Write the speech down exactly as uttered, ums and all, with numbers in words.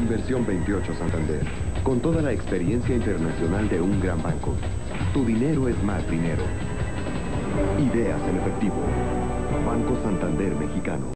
Inversión veintiocho Santander, con toda la experiencia internacional de un gran banco. Tu dinero es más dinero. Ideas en efectivo. Banco Santander Mexicano.